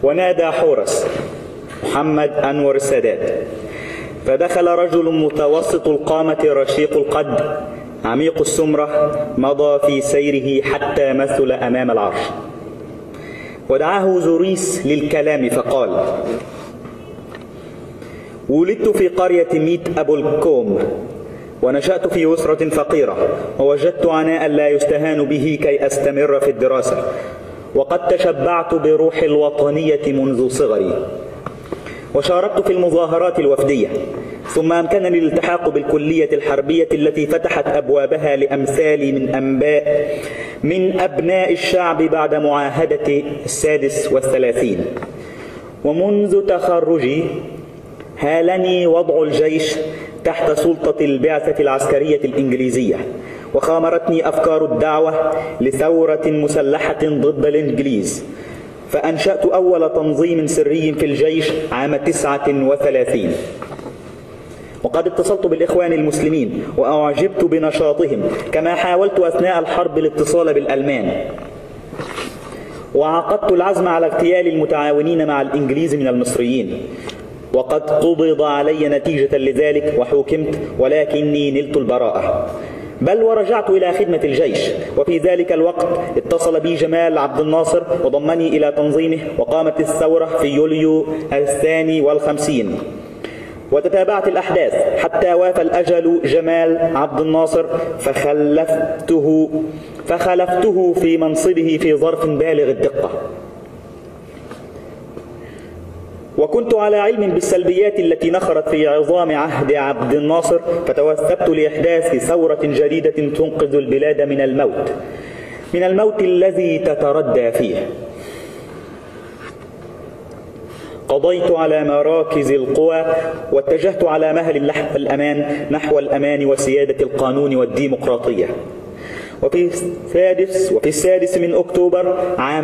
ونادى حورس محمد أنور السادات، فدخل رجل متوسط القامة رشيق القد عميق السمرة، مضى في سيره حتى مثل أمام العرش، ودعاه زوريس للكلام فقال: ولدت في قرية ميت أبو الكوم، ونشأت في أسرة فقيرة، ووجدت عناء لا يستهان به كي أستمر في الدراسة، وقد تشبعت بروح الوطنية منذ صغري، وشاركت في المظاهرات الوفدية، ثم أمكنني الالتحاق بالكلية الحربية التي فتحت أبوابها لأمثالي من أبناء الشعب بعد معاهدة 36. ومنذ تخرجي هالني وضع الجيش تحت سلطة البعثة العسكرية الإنجليزية، وخامرتني أفكار الدعوة لثورة مسلحة ضد الإنجليز، فأنشأت أول تنظيم سري في الجيش عام 39. وقد اتصلت بالإخوان المسلمين وأعجبت بنشاطهم، كما حاولت أثناء الحرب الاتصال بالألمان، وعقدت العزم على اغتيال المتعاونين مع الإنجليز من المصريين، وقد قبض علي نتيجة لذلك وحوكمت، ولكني نلت البراءة، بل ورجعت إلى خدمة الجيش. وفي ذلك الوقت اتصل بي جمال عبد الناصر وضمني إلى تنظيمه، وقامت الثورة في يوليو 52، وتتابعت الأحداث حتى وافى الأجل جمال عبد الناصر، فخلفته في منصبه في ظرف بالغ الدقة. وكنت على علم بالسلبيات التي نخرت في عظام عهد عبد الناصر، فتوثبت لإحداث ثورة جديدة تنقذ البلاد من الموت الذي تتردى فيه. قضيت على مراكز القوى، واتجهت على مهل الأمان نحو الأمان وسيادة القانون والديمقراطية. وفي السادس من أكتوبر عام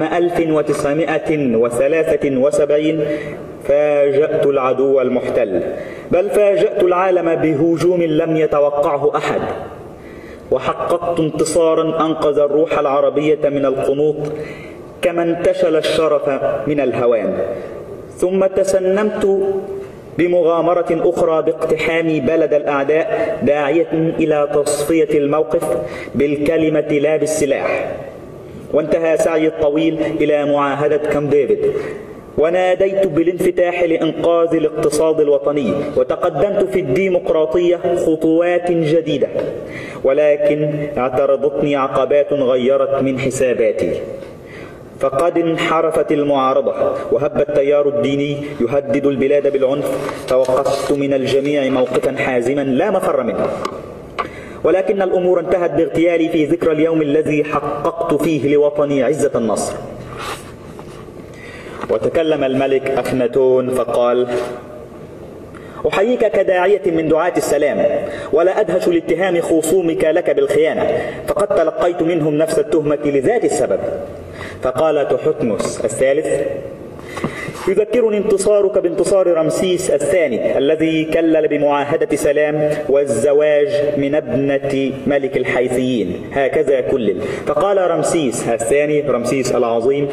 1973 فاجأت العدو المحتل، بل فاجأت العالم بهجوم لم يتوقعه أحد، وحققت انتصارا أنقذ الروح العربية من القنوط كما انتشل الشرف من الهوان. ثم تسنمت بمغامرة أخرى باقتحام بلد الأعداء، داعية إلى تصفية الموقف بالكلمة لا بالسلاح. وانتهى سعي الطويل إلى معاهدة كامب ديفيد، وناديت بالانفتاح لإنقاذ الاقتصاد الوطني، وتقدمت في الديمقراطية خطوات جديدة، ولكن اعترضتني عقبات غيرت من حساباتي. فقد انحرفت المعارضة، وهب التيار الديني يهدد البلاد بالعنف، فوقفت من الجميع موقفا حازما لا مفر منه. ولكن الأمور انتهت باغتيالي في ذكرى اليوم الذي حققت فيه لوطني عزة النصر. وتكلم الملك أخناتون فقال: أحييك كداعية من دعاة السلام، ولا أدهش لاتهام خصومك لك بالخيانة، فقد تلقيت منهم نفس التهمة لذات السبب. فقال تحتمس الثالث: يذكرني انتصارك بانتصار رمسيس الثاني الذي كلل بمعاهدة سلام والزواج من ابنة ملك الحيثيين، هكذا كلل. فقال رمسيس الثاني، رمسيس العظيم: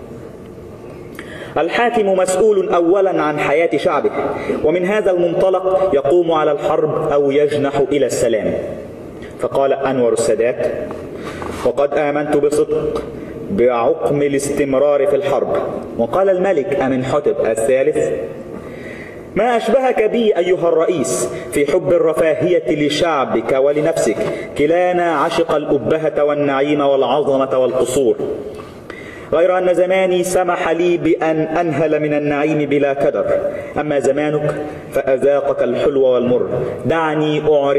الحاكم مسؤول أولا عن حياة شعبه، ومن هذا المنطلق يقوم على الحرب أو يجنح إلى السلام. فقال أنور السادات: وقد آمنت بصدق بعقم الاستمرار في الحرب. وقال الملك أمنحتب الثالث: ما أشبهك بي أيها الرئيس في حب الرفاهية لشعبك ولنفسك، كلانا عشق الأبهة والنعيم والعظمة والقصور، غير أن زماني سمح لي بأن أنهل من النعيم بلا كدر، أما زمانك فأذاقك الحلو والمر. دعني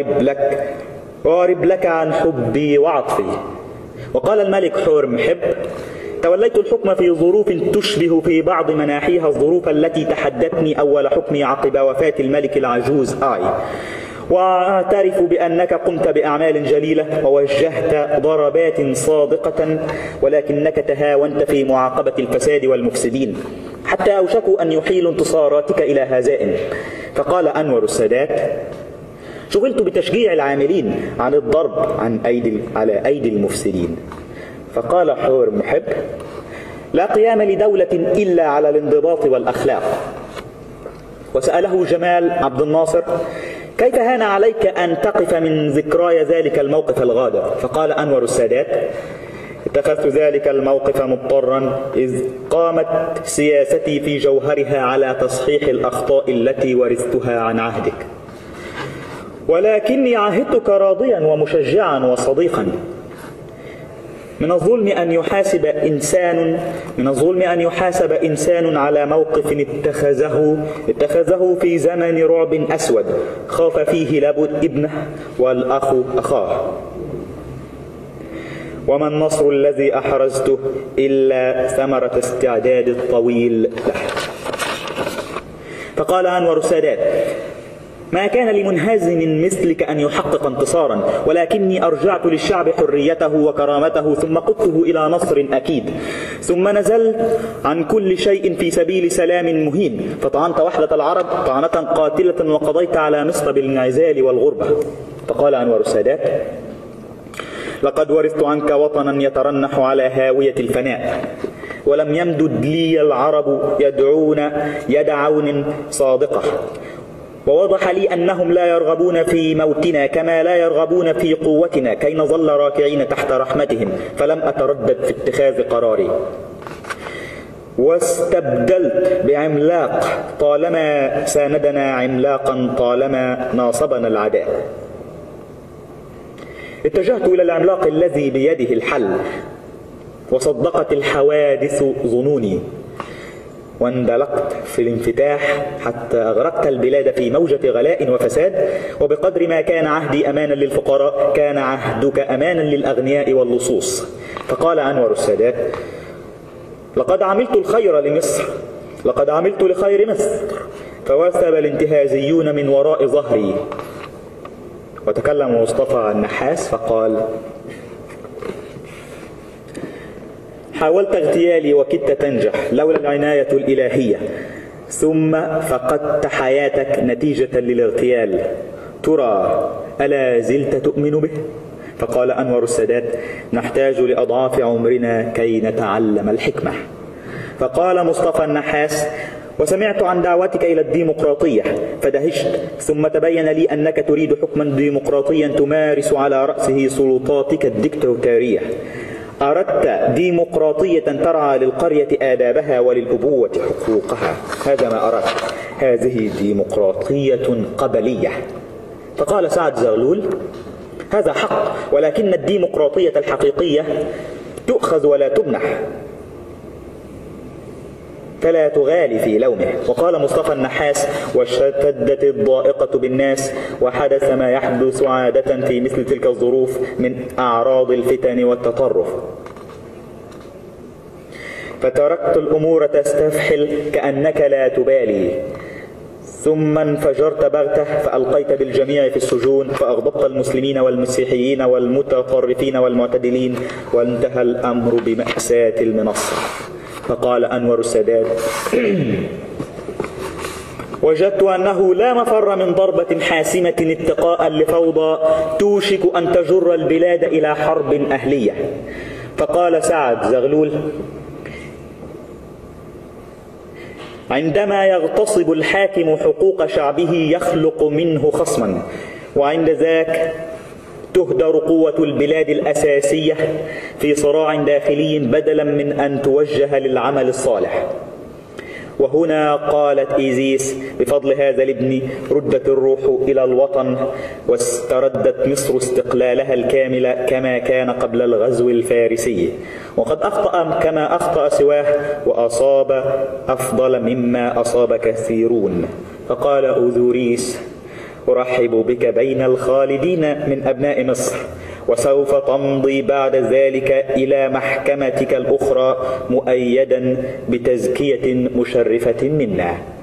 أعرب لك عن حبي وعطفي. وقال الملك حور محب: توليت الحكم في ظروف تشبه في بعض مناحيها الظروف التي تحدتني أول حكمي عقب وفاة الملك العجوز وأعترف بأنك قمت بأعمال جليلة ووجهت ضربات صادقة، ولكنك تهاونت في معاقبة الفساد والمفسدين، حتى أوشكوا أن يحيلوا انتصاراتك إلى هزائم. فقال أنور السادات: شغلت بتشجيع العاملين عن الضرب على أيدي المفسدين. فقال حور محب: لا قيام لدولة إلا على الانضباط والأخلاق. وسأله جمال عبد الناصر: كيف هان عليك أن تقف من ذكراي ذلك الموقف الغادر؟ فقال أنور السادات: اتخذت ذلك الموقف مضطرا، إذ قامت سياستي في جوهرها على تصحيح الأخطاء التي ورثتها عن عهدك، ولكني عهدتك راضيا ومشجعا وصديقا. من الظلم أن يحاسب إنسان على موقف اتخذه في زمن رعب أسود خاف فيه الأب ابنه والأخ أخاه. وما النصر الذي أحرزته إلا ثمرة استعداد الطويل له. فقال أنور السادات: ما كان لمنهزم مثلك أن يحقق انتصارا، ولكني أرجعت للشعب حريته وكرامته، ثم قدته إلى نصر أكيد، ثم نزلت عن كل شيء في سبيل سلام مهين، فطعنت وحدة العرب طعنة قاتلة وقضيت على مصر بالانعزال والغربة. فقال أنور السادات: لقد ورثت عنك وطنا يترنح على هاوية الفناء، ولم يمدد لي العرب يدعون صادقة، ووضح لي أنهم لا يرغبون في موتنا كما لا يرغبون في قوتنا، كي نظل راكعين تحت رحمتهم، فلم أتردد في اتخاذ قراري. واستبدلت بعملاق طالما ساندنا، عملاقا طالما ناصبنا العداء. اتجهت إلى العملاق الذي بيده الحل، وصدقت الحوادث ظنوني، واندلقت في الانفتاح حتى أغرقت البلاد في موجة غلاء وفساد. وبقدر ما كان عهدي أمانا للفقراء، كان عهدك أمانا للأغنياء واللصوص. فقال أنور السادات: لقد عملت الخير لمصر، لقد عملت لخير مصر، فوثب الانتهازيون من وراء ظهري. وتكلم مصطفى النحاس فقال: حاولت اغتيالي وكدت تنجح لولا العناية الإلهية، ثم فقدت حياتك نتيجة للاغتيال، ترى ألا زلت تؤمن به؟ فقال أنور السادات: نحتاج لأضعاف عمرنا كي نتعلم الحكمة. فقال مصطفى النحاس: وسمعت عن دعوتك إلى الديمقراطية فدهشت، ثم تبين لي أنك تريد حكما ديمقراطيا تمارس على رأسه سلطاتك الدكتاتورية. أردت ديمقراطية ترعى للقرية آدابها وللأبوة حقوقها. هذا ما أردت، هذه ديمقراطية قبلية. فقال سعد زغلول: هذا حق، ولكن الديمقراطية الحقيقية تؤخذ ولا تمنح، فلا تغالي في لومه. وقال مصطفى النحاس: واشتدت الضائقة بالناس، وحدث ما يحدث عادة في مثل تلك الظروف من أعراض الفتن والتطرف، فتركت الأمور تستفحل كأنك لا تبالي، ثم انفجرت بغتة فألقيت بالجميع في السجون، فأغضبت المسلمين والمسيحيين والمتطرفين والمعتدلين، وانتهى الأمر بمأساة المنصة. فقال أنور السادات: وجدت أنه لا مفر من ضربة حاسمة اتقاء لفوضى توشك أن تجر البلاد إلى حرب أهلية. فقال سعد زغلول: عندما يغتصب الحاكم حقوق شعبه يخلق منه خصما، وعند ذاك تهدر قوة البلاد الأساسية في صراع داخلي بدلا من أن توجه للعمل الصالح. وهنا قالت إيزيس: بفضل هذا الابن ردت الروح إلى الوطن، واستردت مصر استقلالها الكامل كما كان قبل الغزو الفارسي، وقد أخطأ كما أخطأ سواه، وأصاب أفضل مما أصاب كثيرون. فقال أوذوريس: أرحب بك بين الخالدين من أبناء مصر، وسوف تمضي بعد ذلك إلى محكمتك الأخرى مؤيدا بتزكية مشرفة منا.